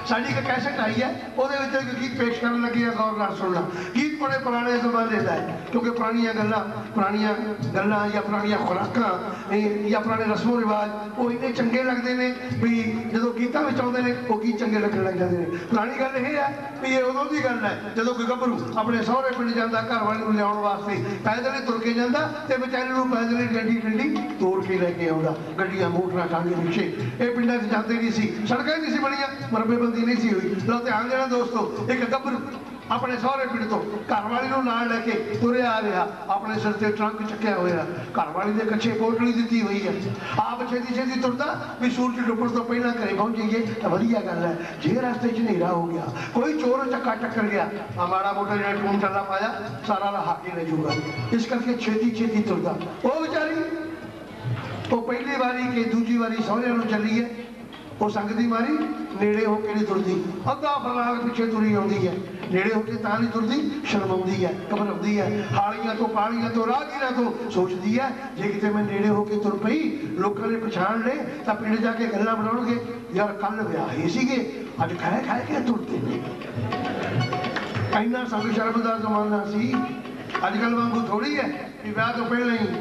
साड़ी एक कैसेट आई है वो गीत पेश करने लगी है, गौर नाल सुनना। गीत बड़े पुराने जमाने का है क्योंकि पुरानियां गल्लां या पुरानियां खुराकां या पुराने रस्मों रिवाज वो इन्ने चंगे लगते हैं भी जो गीतों में आते हैं वो गीत चंगे लगने लग जाते हैं। पुरानी गल ये है भी ये उदों की गल है जो कोई गभरू अपने सहुरे पिंड जाता घर वाले को लियाउण वास्ते पैदल ही तुर के जाता तो बेचारे को पैदल ही डंडी तोड़ के लेके आता। गड्डियां मोटरां टांगे रिक्शे ये पिंडां च जाते नहीं सी, सड़कां नहीं सी बनियां, मरबेबंदी नहीं सी हुई। लो ध्यान देना दोस्तों, एक गभरू अपने सहुरे पिंड तो घरवाली को नाल लेके तुरे आ रहा, अपने सिर से ट्रंक चुकया होया, घरवाली के कच्छे पोटली दी हुई है, आप छेती छेती तुरता भी सूरज डुबण तो पहला घरे पहुंच जाइए तो वधिया गल है। जे रास्ते च नेरा हो गया, कोई चोर चक्का टक्कर गया, माड़ा मोटा जो टूम टल्ला पाया सारा रहा के ले जूगा, इस करके छेती छेती तुरता। वो बेचारी वो पहली बारी के दूजी बारी सहुरे नूं चली है, वो संगती मारी नेड़े होके नहीं तुरती, अद्धा फरलांग पिछे तुरी आउंदी है, नेड़े होके तां नहीं तुरती, शर्माउंदी है, घबराउंदी है, हालियां तो पालियां तो राहगीरां तो सोचदी है जे किते मैं नेड़े होके तुर पई लोकां ने पछाण ले तां पिंड जाके गल्लां बनाउणगे, यार कल विआहे सीगे अज खाए खाए के तुरते ने। इन्ना संग शर्म दा जमाना सी, अजकल वांगू थोड़ी है कि विआह तो पहले ही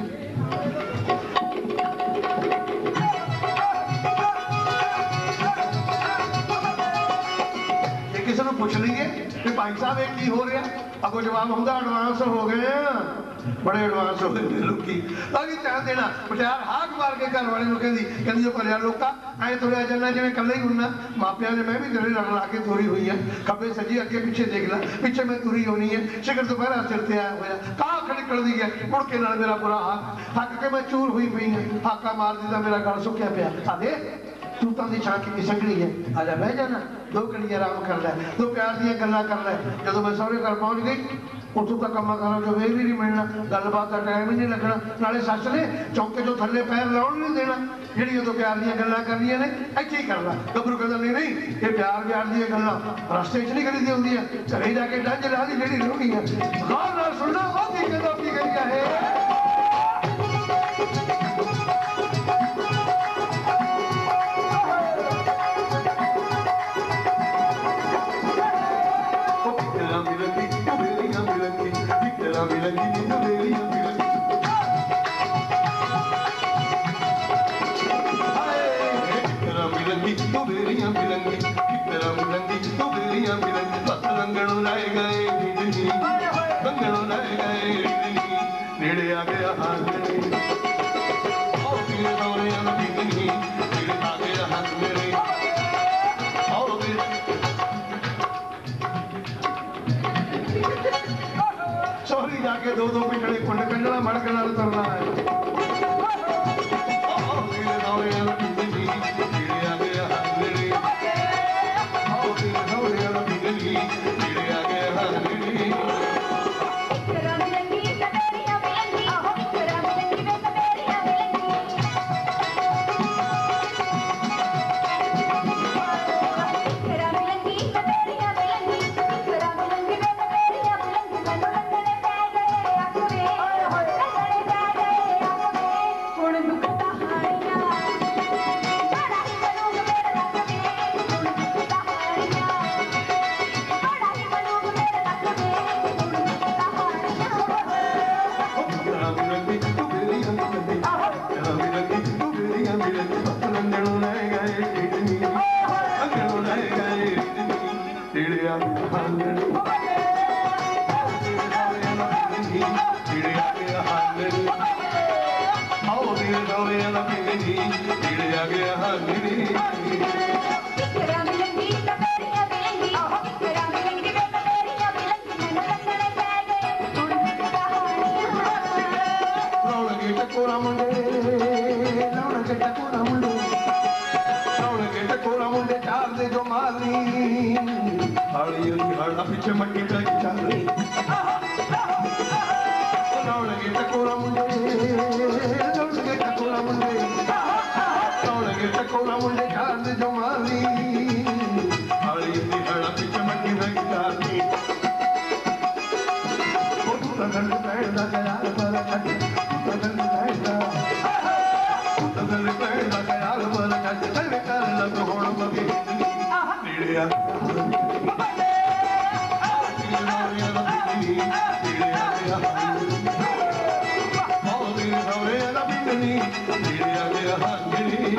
किसी को पूछ लीए कि भाई साहब ये की हो रहा, अगो जवाब होंगे एडवांस हो गए हैं, बड़े एडवांस हो गए लोग ध्यान देना। बटियार हाक मार के घर वाले कहती जो भरिया लोका ऐ तुरया जाना जिवें कल्ला ही उड़ना, मापिया ने मैं भी गले रग ला के तुरी हुई है, खब्बे सजी अगे पिछे देख ला, पिछे मैं तुरी होनी है, शिखर दोपहरा सिर से आया होया काख निकलती है, मुड़ के नाल मेरा बुरा हाक थक के मैं चूर हुई पई है, हाका मार दी मेरा गल सुक्या पिया, आदे तूतां दी छां कितनी संघनी है, आजा बह जाना दो घड़ी आराम कर लै, दो प्यार दी गल्लां कर लै। जो मैं सहुरे घर पहुंच गई उतों तक कमा करा जो वे भी नहीं मिलना, गलबात का टाइम ही नहीं लगना, नाले सस ने चौके जो थले पैर लाउण नहीं देना, जिहड़ियां तो प्यार दी गल्लां करनियां ने इत्थे ही कर ला। गभरू कहंदा नहीं ये प्यार दी गल्लां रस्ते च नहीं करी दी हुंदियां, घरे जाके डंज ला दी जिहड़ी रोणी है, गौर नाल सुणना वो की कहंदा की करिया है। जाके दो पिछड़े कुंड कंडला मड़क नाल तरना है। पीछे मट्टी पे चाली लगे टकोरा मुंडे चांद जो माली पीछे मट्टी पे चाली पैदा नीड़े आ गया तेरे सौरे दा बिंदनी नीड़े आ गया हांगनी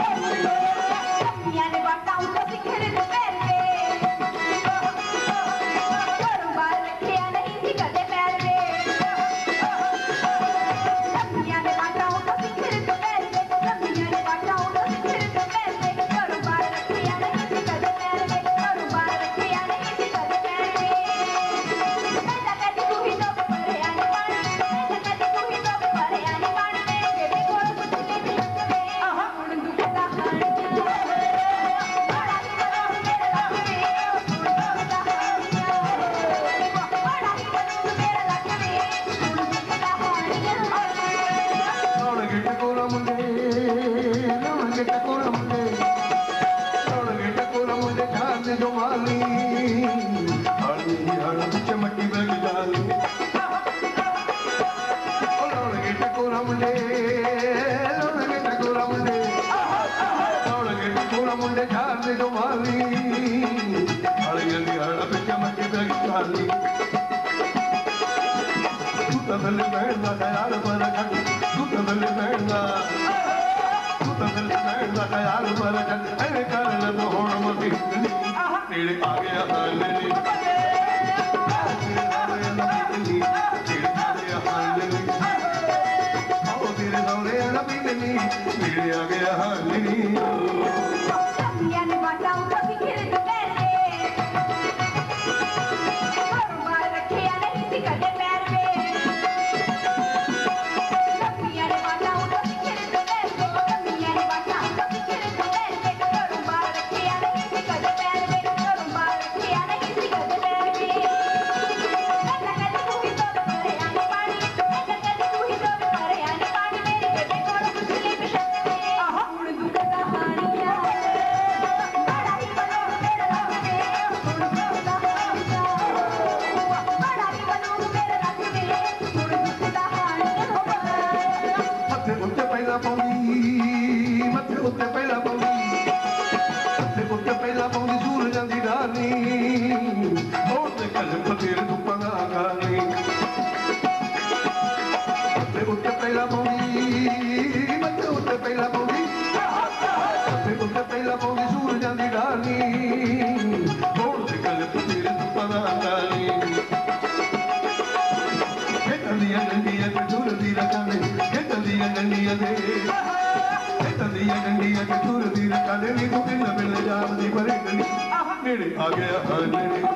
आ गया